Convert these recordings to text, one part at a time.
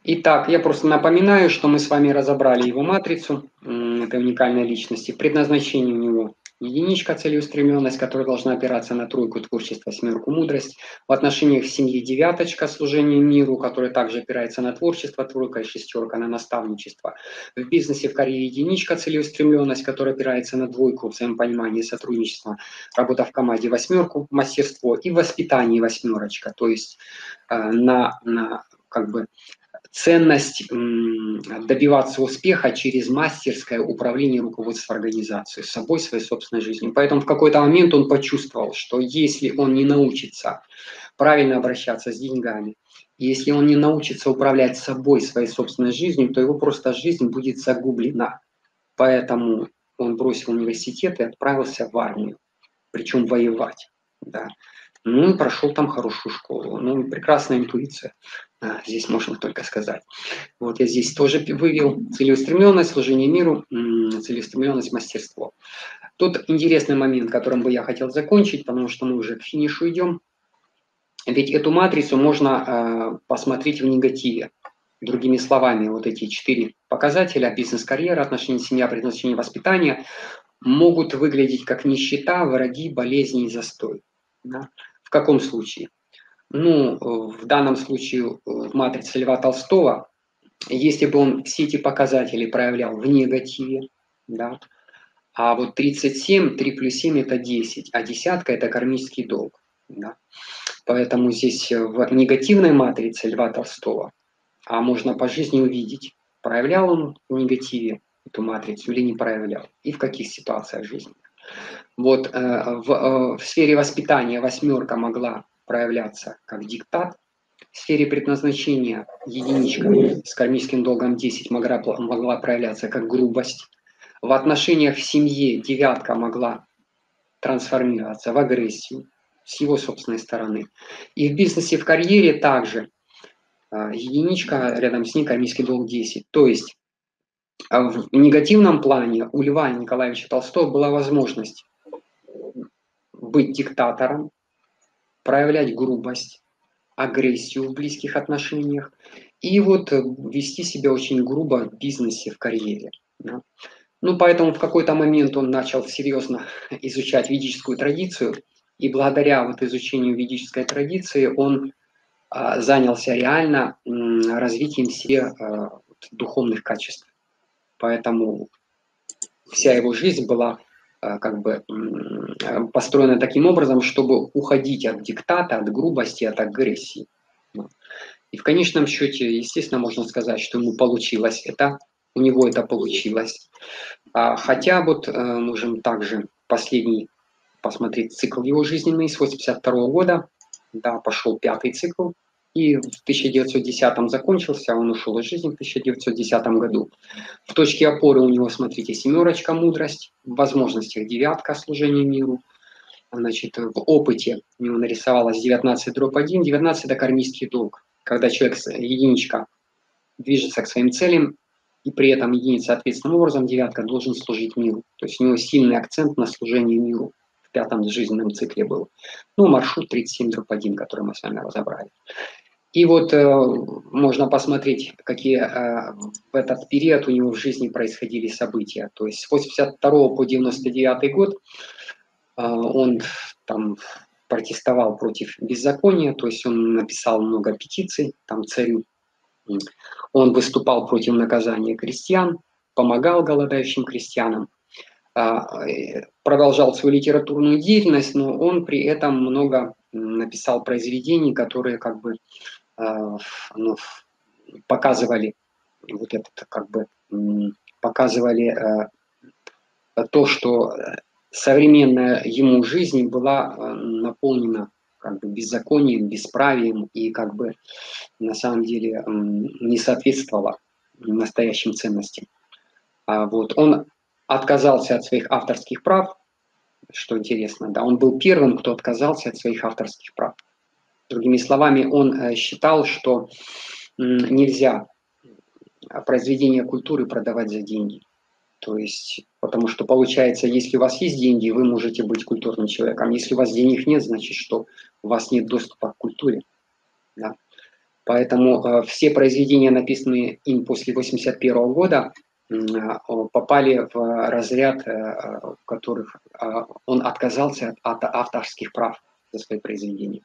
Итак, я просто напоминаю, что мы с вами разобрали его матрицу этой уникальной личности. Предназначение у него единичка, целеустремленность, которая должна опираться на тройку, творчество, семерку, мудрость. В отношениях семьи девяточка, служение миру, которая также опирается на творчество, тройка и шестерка, на наставничество. В бизнесе, в карьере единичка, целеустремленность, которая опирается на двойку, взаимопонимание, сотрудничество, работа в команде, восьмерку, мастерство, и в воспитании восьмерочка, то есть как бы ценность добиваться успеха через мастерское управление, руководство организацией, собой, своей собственной жизнью. Поэтому в какой-то момент он почувствовал, что если он не научится правильно обращаться с деньгами, если он не научится управлять собой, своей собственной жизнью, то его просто жизнь будет загублена. Поэтому он бросил университет и отправился в армию, причем воевать. Да. Ну и прошел там хорошую школу. Ну, прекрасная интуиция, здесь можно только сказать. Вот я здесь тоже вывел целеустремленность, служение миру, целеустремленность, мастерство. Тут интересный момент, которым бы я хотел закончить, потому что мы уже к финишу идем. Ведь эту матрицу можно посмотреть в негативе. Другими словами, вот эти 4 показателя: бизнес-карьера, отношения, семья, предназначение, воспитание, могут выглядеть как нищета, враги, болезни и застой. Да? В каком случае? Ну, в данном случае в матрице Льва Толстого, если бы он все эти показатели проявлял в негативе, да, а вот 37, 3 плюс 7 это 10, а десятка это кармический долг. Да. Поэтому здесь в негативной матрице Льва Толстого, а можно по жизни увидеть, проявлял он в негативе эту матрицу или не проявлял, и в каких ситуациях жизни. Вот в сфере воспитания восьмерка могла проявляться как диктат, в сфере предназначения единичка с кармическим долгом 10 могла проявляться как грубость. В отношениях в семье девятка могла трансформироваться в агрессию с его собственной стороны. И в бизнесе, в карьере также единичка, рядом с ней кармический долг 10. То есть в негативном плане у Льва Николаевича Толстого была возможность быть диктатором, проявлять грубость, агрессию в близких отношениях и вот вести себя очень грубо в бизнесе, в карьере. Да. Ну, поэтому в какой-то момент он начал серьезно изучать ведическую традицию, и благодаря вот изучению ведической традиции он занялся реально развитием в себе духовных качеств. Поэтому вся его жизнь была как бы построена таким образом, чтобы уходить от диктата, от грубости, от агрессии. И в конечном счете, естественно, можно сказать, что ему получилось это, у него это получилось. Хотя вот можем также последний посмотреть цикл его жизненный с 1982 года, да, пошел 5-й цикл, и в 1910 закончился, он ушел из жизни в 1910 году. В точке опоры у него, смотрите, семерочка, мудрость, в возможностях девятка, служение миру. Значит, в опыте у него нарисовалось 19/1, 19 это кармический долг, когда человек, единичка, движется к своим целям, и при этом единица ответственным образом, девятка, должен служить миру. То есть у него сильный акцент на служение миру в 5-м жизненном цикле был. Ну, маршрут 37/1, который мы с вами разобрали. И вот можно посмотреть, какие в этот период у него в жизни происходили события. То есть с 82 по 99 год он там протестовал против беззакония, то есть он написал много петиций там царю. Он выступал против наказания крестьян, помогал голодающим крестьянам, продолжал свою литературную деятельность, но он при этом много написал произведений, которые как бы показывали вот этот как бы показывали то, что современная ему жизнь была наполнена как бы беззаконием, бесправием и как бы на самом деле не соответствовала настоящим ценностям. Вот. Он отказался от своих авторских прав, что интересно, да, он был первым, кто отказался от своих авторских прав. Другими словами, он считал, что нельзя произведения культуры продавать за деньги. То есть, потому что получается, если у вас есть деньги, вы можете быть культурным человеком. Если у вас денег нет, значит, что у вас нет доступа к культуре. Да? Поэтому все произведения, написанные им после 1981 года, попали в разряд, в которых он отказался от авторских прав за свои произведения.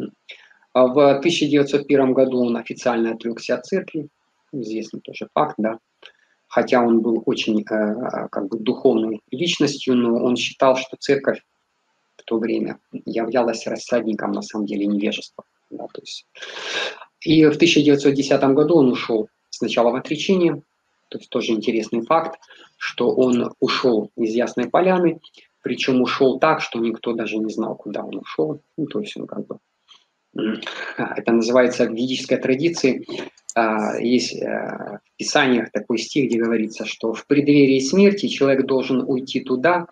В 1901 году он официально отрекся от церкви, известный тоже факт, да. Хотя он был очень как бы духовной личностью, но он считал, что церковь в то время являлась рассадником, на самом деле, невежества. Да, то есть. И в 1910 году он ушел сначала в отречение, то есть тоже интересный факт, что он ушел из Ясной Поляны, причем ушел так, что никто даже не знал, куда он ушел. Ну, то есть он как бы... Это называется в ведической традиции. Есть в Писаниях такой стих, где говорится, что в преддверии смерти человек должен уйти туда,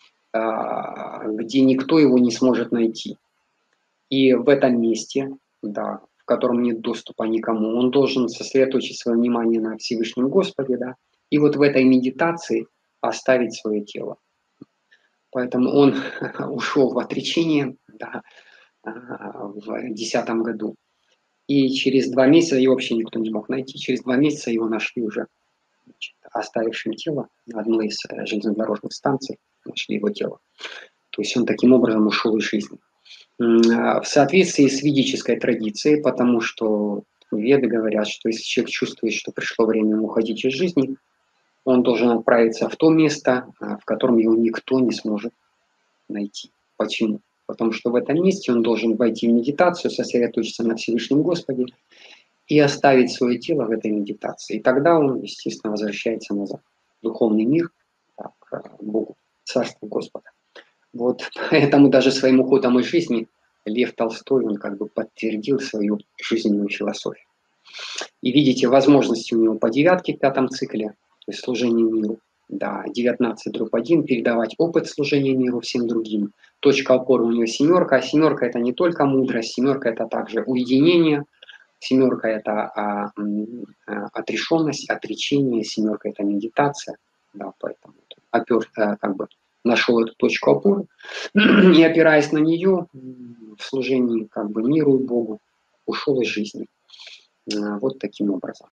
где никто его не сможет найти. И в этом месте, да, в котором нет доступа никому, он должен сосредоточить свое внимание на Всевышнем Господе, да, и вот в этой медитации оставить свое тело. Поэтому он ушел в отречение, да, в 2010 году. И через 2 месяца, его вообще никто не мог найти, через 2 месяца его нашли уже, значит, оставившим тело на одной из железнодорожных станций, нашли его тело. То есть он таким образом ушел из жизни. В соответствии с ведической традицией, потому что веды говорят, что если человек чувствует, что пришло время ему уходить из жизни, он должен отправиться в то место, в котором его никто не сможет найти. Почему? Потому что в этом месте он должен войти в медитацию, сосредоточиться на Всевышнем Господе и оставить свое тело в этой медитации. И тогда он, естественно, возвращается назад в духовный мир, к Богу, Царству Господа. Вот поэтому даже своим уходом из жизни Лев Толстой, он как бы подтвердил свою жизненную философию. И видите, возможности у него по девятке в 5 цикле, то есть служение миру. Да, 19/1, передавать опыт служения миру всем другим. Точка опоры у него 7, а 7 это не только мудрость, 7 это также уединение, 7 это отрешенность, отречение, 7 это медитация. Да, поэтому как бы нашел эту точку опоры и, опираясь на нее, в служении как бы миру и Богу, ушел из жизни. Вот таким образом.